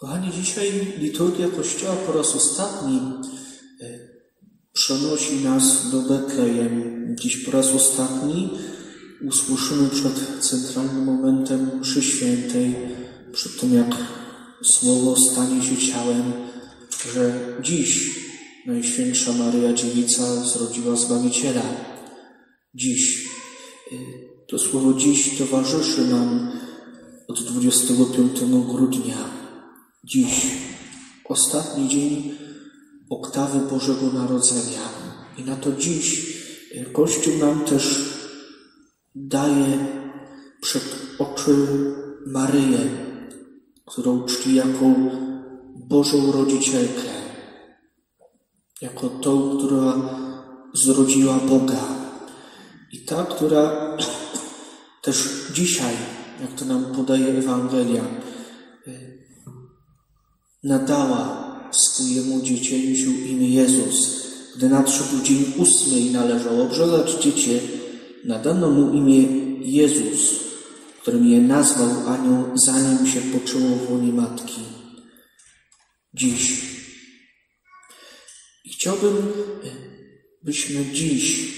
Kochani, dzisiaj liturgia Kościoła po raz ostatni przenosi nas do Betlejem. Dziś po raz ostatni usłyszymy przed centralnym momentem mszy świętej, przed tym jak Słowo stanie się ciałem, że dziś Najświętsza Maryja Dziewica zrodziła Zbawiciela. Dziś. To słowo dziś towarzyszy nam od 25 grudnia. Dziś, ostatni dzień oktawy Bożego Narodzenia. I na to dziś Kościół nam też daje przed oczy Maryję, którą czci jako Bożą Rodzicielkę, jako tą, która zrodziła Boga. I ta, która też dzisiaj, jak to nam podaje Ewangelia, nadała swojemu dziecięciu imię Jezus. Gdy nadszedł dzień 8 i należało obrzezać dziecię, nadano mu imię Jezus, którym je nazwał anioł, zanim się poczęło w łonie matki. Dziś. I chciałbym, byśmy dziś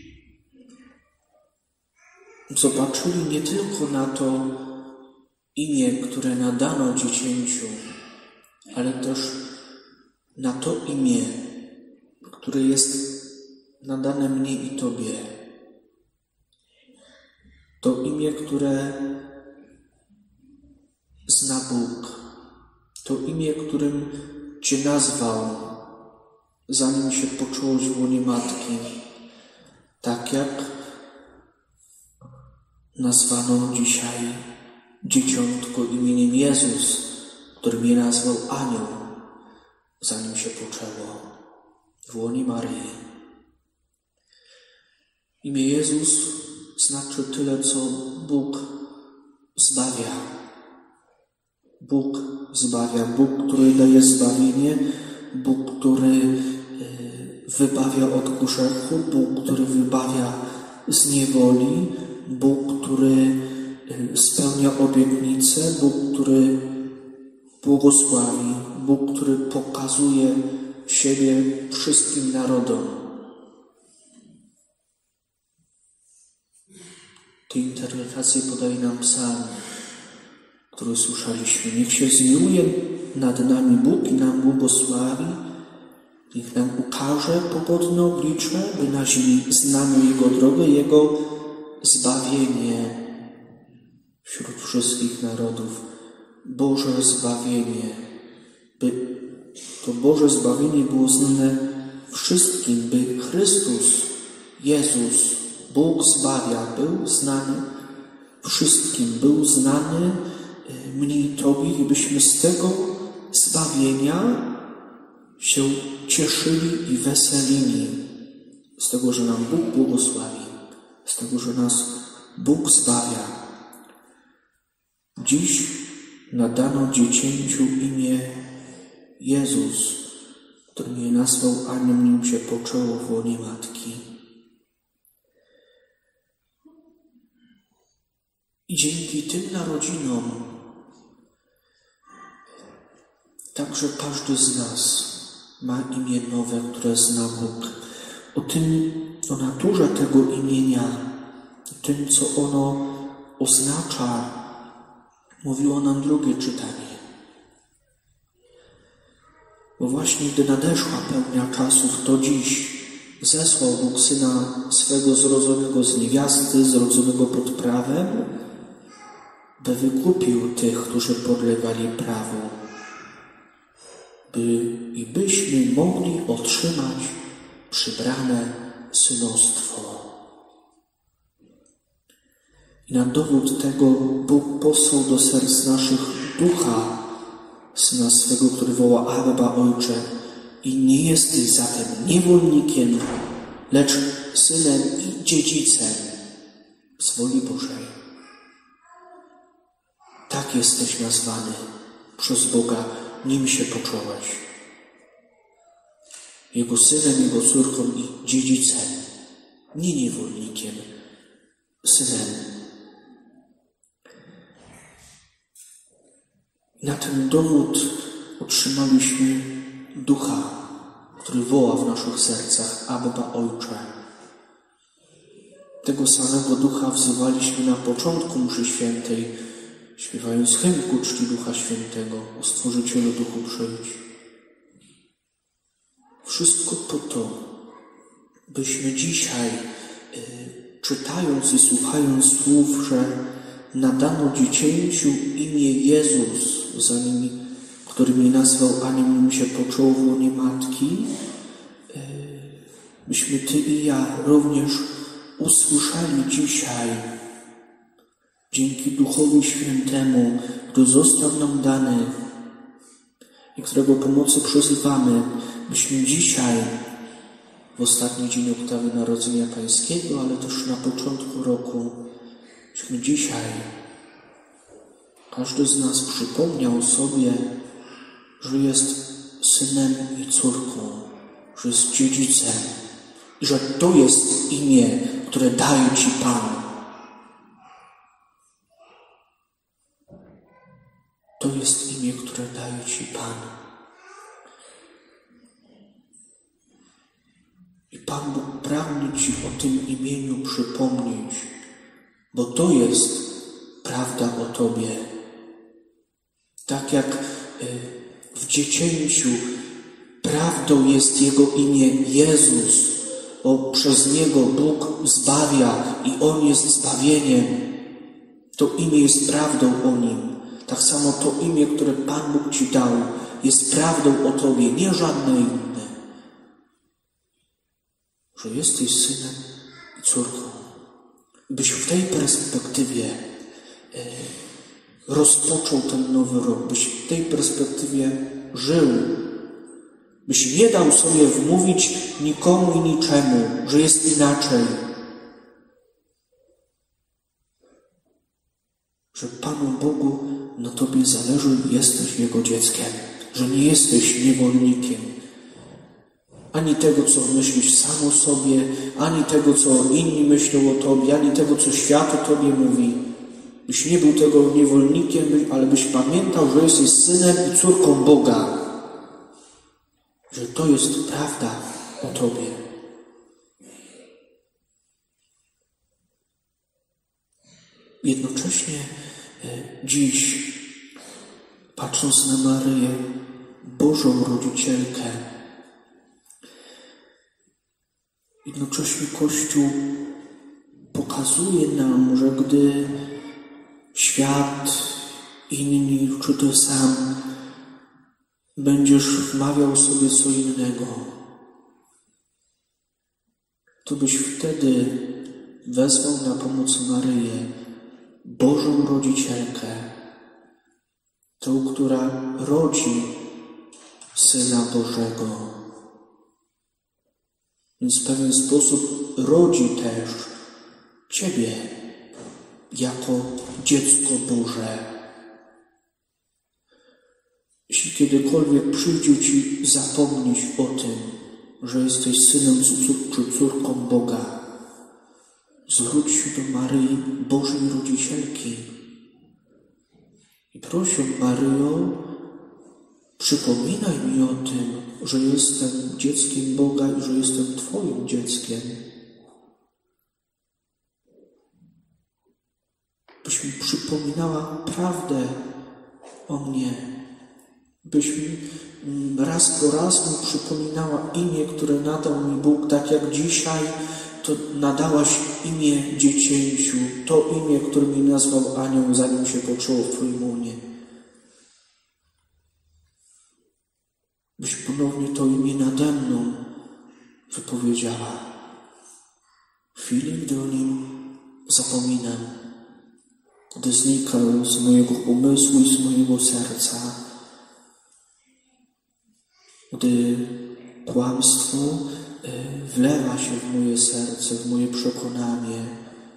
zobaczyli nie tylko na to imię, które nadano dziecięciu, ale też na to imię, które jest nadane mnie i Tobie. To imię, które zna Bóg. To imię, którym Cię nazwał, zanim się poczęłoś w łonie matki. Tak jak nazwano dzisiaj dzieciątko imieniem Jezus, którym je nazwał anioł, zanim się poczęło w łonie Maryi. Imię Jezus znaczy tyle, co Bóg zbawia. Bóg zbawia. Bóg, który daje zbawienie. Bóg, który wybawia od grzechu. Bóg, który wybawia z niewoli. Bóg, który spełnia obietnice. Bóg, który błogosławi. Bóg, który pokazuje siebie wszystkim narodom. Tę interpretację podaje nam psalm, który słyszeliśmy. Niech się zmiłuje nad nami Bóg i nam błogosławi. Niech nam ukaże pogodne oblicze, by na ziemi znano Jego drogę, Jego zbawienie wśród wszystkich narodów. Boże zbawienie, by to Boże zbawienie było znane wszystkim, by Chrystus, Jezus, Bóg zbawia, był znany wszystkim, był znany mnie i Tobie, i byśmy z tego zbawienia się cieszyli i weselili. Z tego, że nam Bóg błogosławi, z tego, że nas Bóg zbawia. Dziś nadano dziecięciu imię Jezus, którym je nazwał anioł, nim się poczęło w łonie matki. I dzięki tym narodzinom także każdy z nas ma imię nowe, które zna Bóg. O naturze tego imienia, o tym, co ono oznacza, mówiło nam drugie czytanie. Bo właśnie gdy nadeszła pełnia czasów, to dziś zesłał Bóg Syna swego zrodzonego z niewiasty, zrodzonego pod prawem, by wykupił tych, którzy podlegali prawu, byśmy mogli otrzymać przybrane synostwo. I na dowód tego Bóg posłał do serc naszych Ducha Syna swego, który woła Abba, Ojcze. I nie jesteś zatem niewolnikiem, lecz synem i dziedzicem z woli Bożej. Tak jesteś nazwany przez Boga, nim się począłeś. Jego synem, Jego córką i dziedzicem, nie niewolnikiem, synem. Na ten dowód otrzymaliśmy Ducha, który woła w naszych sercach: Abba, Ojcze. Tego samego Ducha wzywaliśmy na początku mszy świętej, śpiewając hymn ku czci Ducha Świętego: O Stworzycielu Duchu przyjdź. Wszystko po to, byśmy dzisiaj, czytając i słuchając słów, że nadano dziecięciu imię Jezus, którymi nazwał Anioł się począł w łonie matki, byśmy Ty i ja również usłyszeli dzisiaj, dzięki Duchowi Świętemu, który został nam dany i którego pomocy przyzywamy, byśmy dzisiaj, w ostatni dzień oktawy Narodzenia Pańskiego, ale też na początku roku, byśmy dzisiaj, każdy z nas przypomniał sobie, że jest synem i córką, że jest dziedzicem i że to jest imię, które daje Ci Pan. To jest imię, które daje Ci Pan. I Pan Bóg pragnie Ci o tym imieniu przypomnieć, bo to jest prawda o Tobie. Tak jak w dziecięciu prawdą jest Jego imię Jezus, bo przez Niego Bóg zbawia i On jest zbawieniem. To imię jest prawdą o Nim. Tak samo to imię, które Pan Bóg Ci dał, jest prawdą o Tobie, nie żadne inne. Że jesteś synem i córką. Byś w tej perspektywie rozpoczął ten nowy rok, byś w tej perspektywie żył, byś nie dał sobie wmówić nikomu i niczemu, że jest inaczej. Że Panu Bogu na Tobie zależy i jesteś Jego dzieckiem, że nie jesteś niewolnikiem. Ani tego, co myślisz sam o sobie, ani tego, co inni myślą o Tobie, ani tego, co świat o Tobie mówi. Byś nie był tego niewolnikiem, ale byś pamiętał, że jesteś synem i córką Boga. Że to jest prawda o Tobie. Jednocześnie dziś, patrząc na Maryję, Bożą Rodzicielkę, jednocześnie Kościół pokazuje nam, że gdy świat, inni, czy Ty sam będziesz wmawiał sobie co innego, to byś wtedy wezwał na pomoc Maryję, Bożą Rodzicielkę, tą, która rodzi Syna Bożego. Więc w pewien sposób rodzi też Ciebie jako dziecko Boże. Jeśli kiedykolwiek przyjdzie Ci zapomnieć o tym, że jesteś synem czy córką Boga, zwróć się do Maryi, Bożej Rodzicielki i proś ją: Maryjo, przypominaj mi o tym, że jestem dzieckiem Boga i że jestem Twoim dzieckiem. Byś mi przypominała prawdę o mnie. Byś mi raz po raz mi przypominała imię, które nadał mi Bóg, tak jak dzisiaj to nadałaś imię dziecięciu, to imię, które mi nazwał Anioł, zanim się poczęło w Twoim łonie. Byś ponownie to imię nade mną wypowiedziała. W chwili, gdy o nim zapominam, gdy znika z mojego umysłu i z mojego serca, gdy kłamstwo wlewa się w moje serce, w moje przekonanie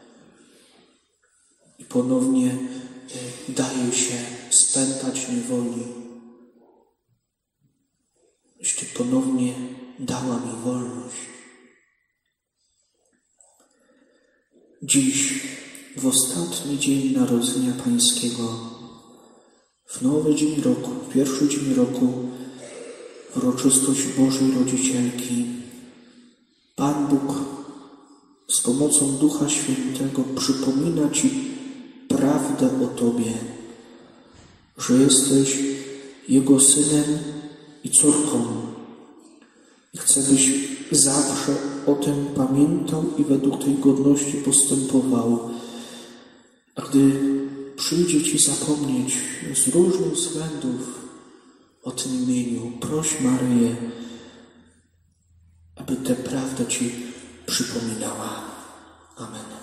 i ponownie daje się spętać niewoli. Jeśli ponownie dała mi wolność. Dziś, w ostatni dzień Narodzenia Pańskiego, w nowy dzień roku, w pierwszy dzień roku, uroczystość Bożej Rodzicielki. Pan Bóg z pomocą Ducha Świętego przypomina Ci prawdę o Tobie, że jesteś Jego synem i córką. I chcę, byś zawsze o tym pamiętał i według tej godności postępował. A gdy przyjdzie Ci zapomnieć z różnych względów o tym imieniu, proś Maryję, aby tę prawdę Ci przypominała. Amen.